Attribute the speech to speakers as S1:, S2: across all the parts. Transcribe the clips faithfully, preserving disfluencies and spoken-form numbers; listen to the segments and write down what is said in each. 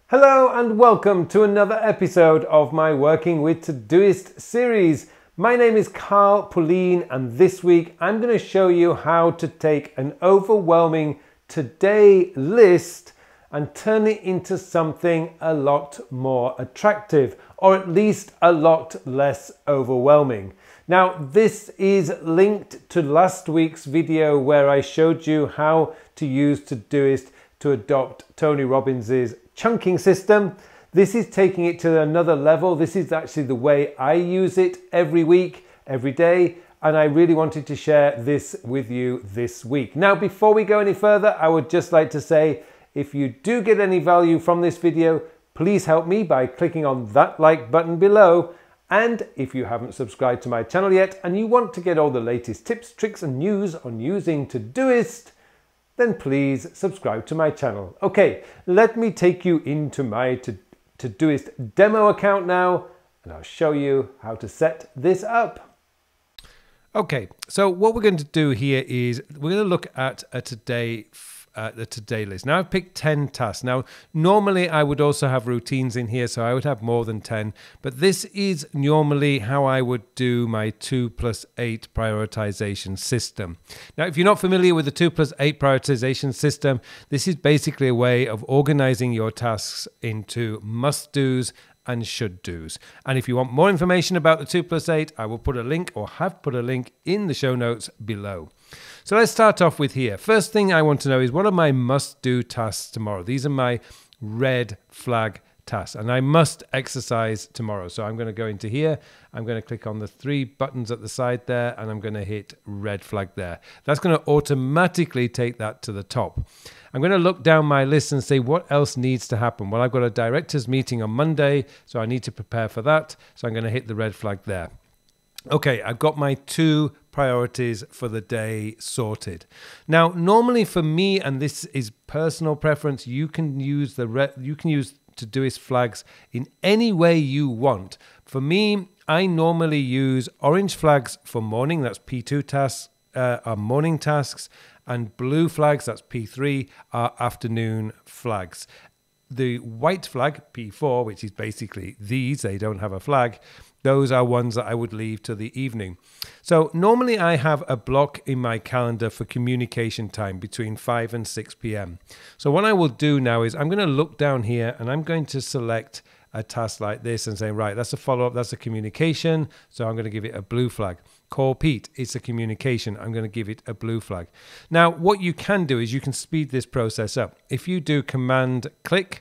S1: Hello and welcome to another episode of my Working with Todoist series. My name is Carl Pullein and this week I'm going to show you how to take an overwhelming today list and turn it into something a lot more attractive, or at least a lot less overwhelming. Now, this is linked to last week's video where I showed you how to use Todoist to adopt Tony Robbins's chunking system. This is taking it to another level. This is actually the way I use it every week, every day, and I really wanted to share this with you this week. Now, before we go any further, I would just like to say, if you do get any value from this video, please help me by clicking on that like button below. And if you haven't subscribed to my channel yet and you want to get all the latest tips, tricks and news on using Todoist, then please subscribe to my channel. Okay, let me take you into my Todoist demo account now, and I'll show you how to set this up.
S2: Okay, so what we're going to do here is we're going to look at a today Uh, the today list. Now I've picked ten tasks. Now normally I would also have routines in here, so I would have more than ten, but this is normally how I would do my two plus eight prioritization system. Now if you're not familiar with the two plus eight prioritization system, this is basically a way of organizing your tasks into must-dos and should-dos. And if you want more information about the two plus eight, I will put a link, or have put a link, in the show notes below. So let's start off with here. First thing I want to know is, what are my must-do tasks tomorrow? These are my red flag tasks, and I must exercise tomorrow. So I'm going to go into here, I'm going to click on the three buttons at the side there, and I'm going to hit red flag there. That's going to automatically take that to the top. I'm going to look down my list and say, what else needs to happen? Well, I've got a director's meeting on Monday, so I need to prepare for that. So I'm going to hit the red flag there. Okay, I've got my two priorities for the day sorted. Now, normally for me, and this is personal preference, you can use the re you can use Todoist flags in any way you want. For me, I normally use orange flags for morning, that's P two tasks, uh, are morning tasks, and blue flags, that's P three, are afternoon flags. The white flag, P four, which is basically these, they don't have a flag, those are ones that I would leave to the evening. So normally I have a block in my calendar for communication time between five and six p m So what I will do now is I'm going to look down here and I'm going to select a task like this and say, right, that's a follow-up, that's a communication, so I'm going to give it a blue flag. Call Pete, it's a communication, I'm going to give it a blue flag. Now, what you can do is you can speed this process up. If you do command click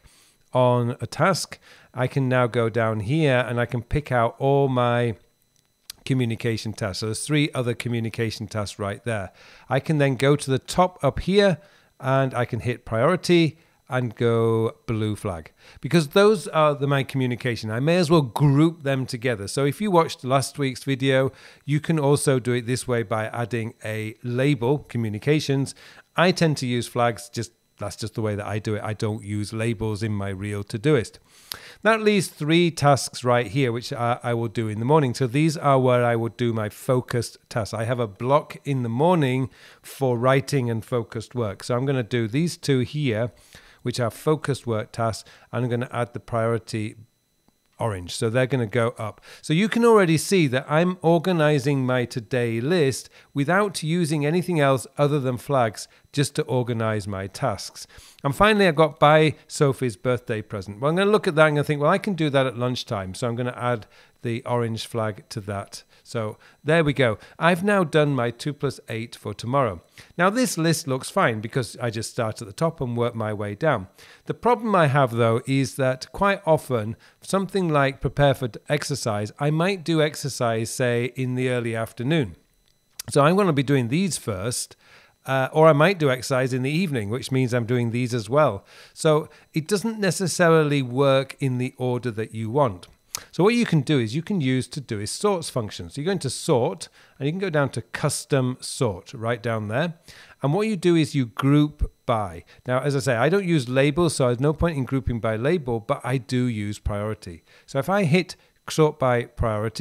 S2: on a task, I can now go down here and I can pick out all my communication tasks. So there's three other communication tasks right there. I can then go to the top up here and I can hit priority and go blue flag, because those are the my communication. I may as well group them together. So if you watched last week's video, you can also do it this way by adding a label, communications. I tend to use flags, just that's just the way that I do it. I don't use labels in my real Todoist. That leaves three tasks right here, which I, I will do in the morning. So these are where I would do my focused tasks. I have a block in the morning for writing and focused work. So I'm going to do these two here, which are focused work tasks, and I'm going to add the priority orange. So they're going to go up. So you can already see that I'm organizing my today list without using anything else other than flags, just to organize my tasks. And finally, I've got buy Sophie's birthday present. Well, I'm going to look at that and I think, well, I can do that at lunchtime. So I'm going to add the orange flag to that. So there we go. I've now done my two plus eight for tomorrow. Now this list looks fine because I just start at the top and work my way down. The problem I have though is that quite often something like prepare for exercise, I might do exercise, say, in the early afternoon. So I'm going to be doing these first. Uh, or I might do exercise in the evening, which means I'm doing these as well. So it doesn't necessarily work in the order that you want. So what you can do is you can use Todoist sorts function. So you go into sort and you can go down to custom sort right down there. And what you do is you group by. Now, as I say, I don't use labels, so there's no point in grouping by label, but I do use priority. So if I hit sort by priority,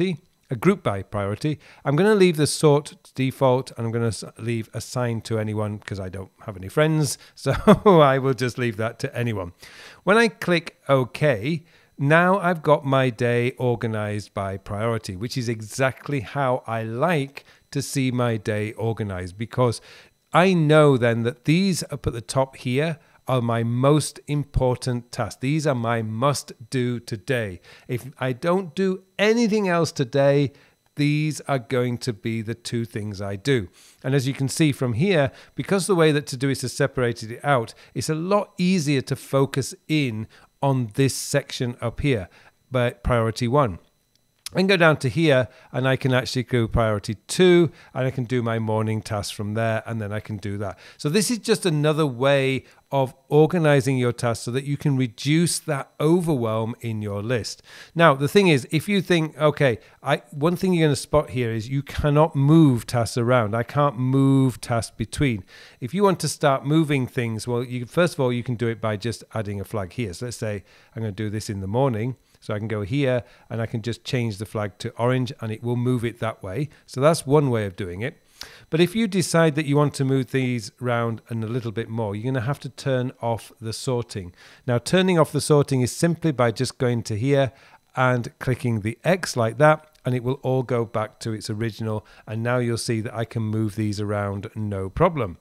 S2: a group by priority. I'm going to leave the sort default, and I'm going to leave assign to anyone because I don't have any friends. So I will just leave that to anyone. When I click OK, now I've got my day organized by priority, which is exactly how I like to see my day organized, because I know then that these up at the top here are my most important tasks. These are my must do today. If I don't do anything else today, these are going to be the two things I do. And as you can see from here, because the way that Todoist has separated it out, it's a lot easier to focus in on this section up here, but priority one. I can go down to here and I can actually go priority two, and I can do my morning tasks from there, and then I can do that. So this is just another way of organizing your tasks so that you can reduce that overwhelm in your list. Now, the thing is, if you think, okay, I, one thing you're going to spot here is you cannot move tasks around. I can't move tasks between. If you want to start moving things, well, you, first of all, you can do it by just adding a flag here. So let's say I'm going to do this in the morning. So I can go here and I can just change the flag to orange and it will move it that way. So that's one way of doing it. But if you decide that you want to move these around and a little bit more, you're going to have to turn off the sorting. Now, turning off the sorting is simply by just going to here and clicking the X like that, and it will all go back to its original. And now you'll see that I can move these around no problem.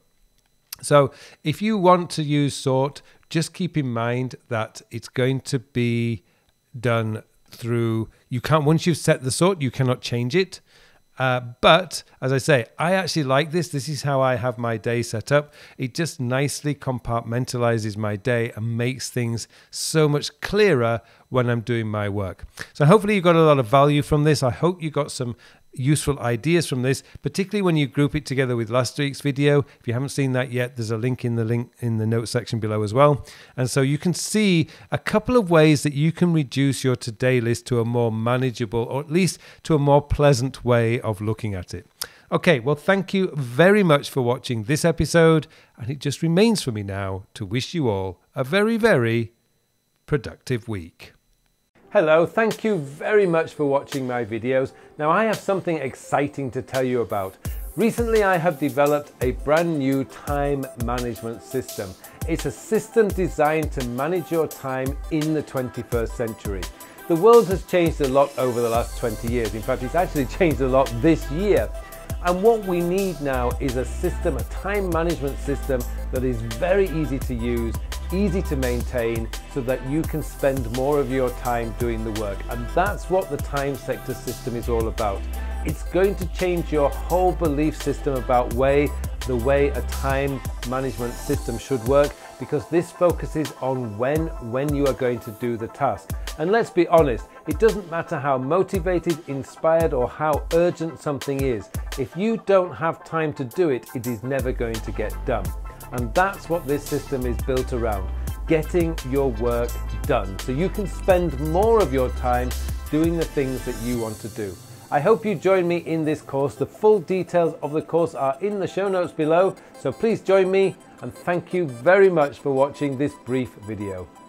S2: So if you want to use sort, just keep in mind that it's going to be done through, you can't, once you've set the sort, you cannot change it. Uh, but as I say, I actually like this. This is how I have my day set up. It just nicely compartmentalizes my day and makes things so much clearer when I'm doing my work. So hopefully you got a lot of value from this. I hope you got some useful ideas from this, particularly when you group it together with last week's video. If you haven't seen that yet, there's a link in the link in the notes section below as well. And so you can see a couple of ways that you can reduce your to-do list to a more manageable, or at least to a more pleasant way of looking at it. Okay, well, thank you very much for watching this episode, and it just remains for me now to wish you all a very, very productive week.
S1: Hello, thank you very much for watching my videos. Now I have something exciting to tell you about. Recently I have developed a brand new time management system. It's a system designed to manage your time in the twenty-first century. The world has changed a lot over the last twenty years. In fact, it's actually changed a lot this year. And what we need now is a system, a time management system that is very easy to use, easy to maintain, so that you can spend more of your time doing the work. And that's what the time sector system is all about. It's going to change your whole belief system about way, the way a time management system should work, because this focuses on when, when you are going to do the task. And let's be honest, it doesn't matter how motivated, inspired, or how urgent something is. If you don't have time to do it, it is never going to get done. And that's what this system is built around, getting your work done, so you can spend more of your time doing the things that you want to do. I hope you join me in this course. The full details of the course are in the show notes below, so please join me, and thank you very much for watching this brief video.